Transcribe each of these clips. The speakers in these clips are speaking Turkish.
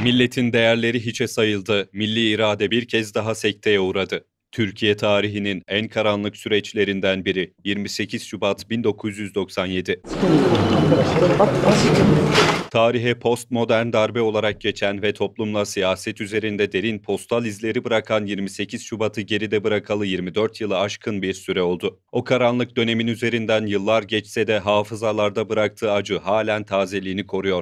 Milletin değerleri hiçe sayıldı, milli irade bir kez daha sekteye uğradı. Türkiye tarihinin en karanlık süreçlerinden biri 28 Şubat 1997. Tarihe postmodern darbe olarak geçen ve toplumla siyaset üzerinde derin postal izleri bırakan 28 Şubat'ı geride bırakalı 24 yılı aşkın bir süre oldu. O karanlık dönemin üzerinden yıllar geçse de hafızalarda bıraktığı acı halen tazeliğini koruyor.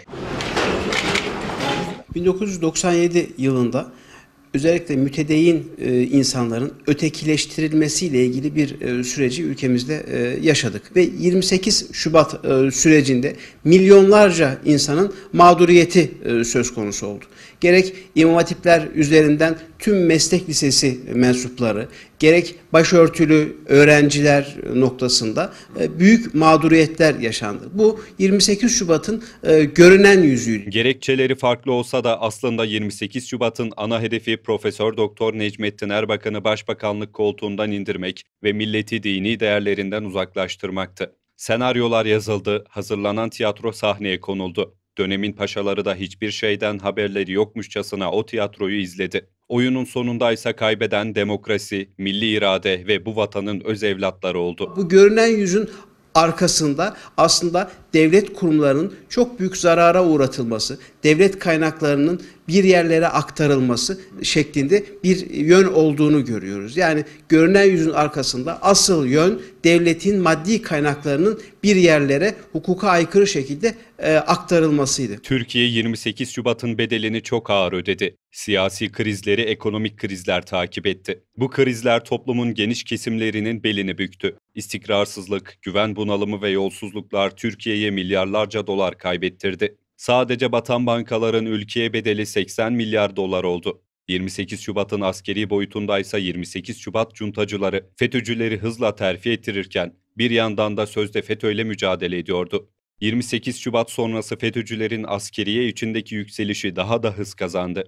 1997 yılında özellikle mütedeyyin insanların ötekileştirilmesiyle ilgili bir süreci ülkemizde yaşadık. Ve 28 Şubat sürecinde milyonlarca insanın mağduriyeti söz konusu oldu. Gerek İmam Hatipler üzerinden tüm meslek lisesi mensupları, gerek başörtülü öğrenciler noktasında büyük mağduriyetler yaşandı. Bu 28 Şubat'ın görünen yüzüydü. Gerekçeleri farklı olsa da aslında 28 Şubat'ın ana hedefi Profesör Doktor Necmettin Erbakan'ı başbakanlık koltuğundan indirmek ve milleti dini değerlerinden uzaklaştırmaktı. Senaryolar yazıldı, hazırlanan tiyatro sahneye konuldu. Dönemin paşaları da hiçbir şeyden haberleri yokmuşçasına o tiyatroyu izledi. Oyunun sonundaysa kaybeden demokrasi, milli irade ve bu vatanın öz evlatları oldu. Bu görünen yüzün arkasında aslında devlet kurumlarının çok büyük zarara uğratılması, devlet kaynaklarının bir yerlere aktarılması şeklinde bir yön olduğunu görüyoruz. Yani görünen yüzün arkasında asıl yön devletin maddi kaynaklarının bir yerlere hukuka aykırı şekilde aktarılmasıydı. Türkiye 28 Şubat'ın bedelini çok ağır ödedi. Siyasi krizleri ekonomik krizler takip etti. Bu krizler toplumun geniş kesimlerinin belini büktü. İstikrarsızlık, güven bunalımı ve yolsuzluklar Türkiye'ye milyarlarca dolar kaybettirdi. Sadece batan bankaların ülkeye bedeli 80 milyar dolar oldu. 28 Şubat'ın askeri boyutundaysa 28 Şubat cuntacıları FETÖ'cüleri hızla terfi ettirirken bir yandan da sözde FETÖ'yle mücadele ediyordu. 28 Şubat sonrası FETÖ'cülerin askeriye içindeki yükselişi daha da hız kazandı.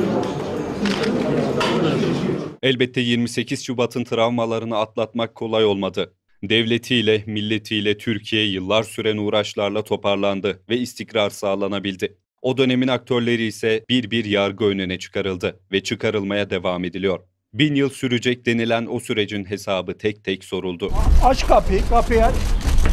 Elbette 28 Şubat'ın travmalarını atlatmak kolay olmadı. Devletiyle, milletiyle Türkiye yıllar süren uğraşlarla toparlandı ve istikrar sağlanabildi. O dönemin aktörleri ise bir bir yargı önüne çıkarıldı ve çıkarılmaya devam ediliyor. 1000 yıl sürecek denilen o sürecin hesabı tek tek soruldu. Aç kapıyı aç.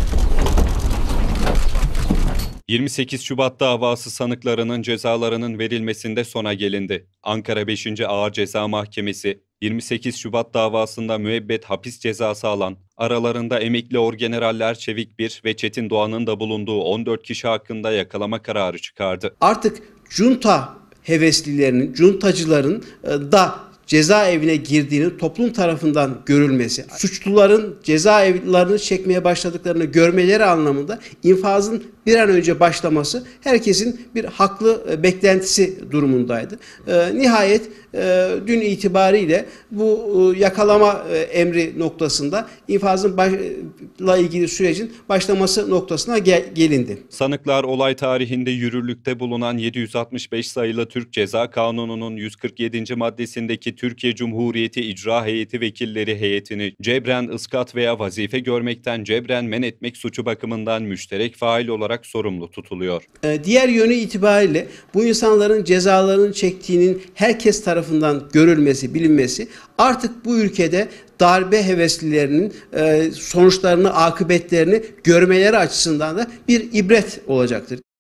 28 Şubat davası sanıklarının cezalarının verilmesinde sona gelindi. Ankara 5. Ağır Ceza Mahkemesi, 28 Şubat davasında müebbet hapis cezası alan, aralarında emekli orgeneraller Çevik Bir ve Çetin Doğan'ın da bulunduğu 14 kişi hakkında yakalama kararı çıkardı. Artık junta heveslilerinin, juntacıların da cezaevine girdiğini toplum tarafından görülmesi, suçluların cezaevlerini çekmeye başladıklarını görmeleri anlamında infazın bir an önce başlaması herkesin bir haklı beklentisi durumundaydı. Nihayet dün itibariyle bu yakalama emri noktasında infazınla ilgili sürecin başlaması noktasına gelindi. Sanıklar olay tarihinde yürürlükte bulunan 765 sayılı Türk Ceza Kanunu'nun 147. maddesindeki Türkiye Cumhuriyeti İcra Heyeti Vekilleri heyetini cebren ıskat veya vazife görmekten cebren men etmek suçu bakımından müşterek fail olarak sorumlu tutuluyor. Diğer yönü itibariyle bu insanların cezalarını çektiğinin herkes tarafından görülmesi, bilinmesi artık bu ülkede darbe heveslilerinin sonuçlarını, akıbetlerini görmeleri açısından da bir ibret olacaktır.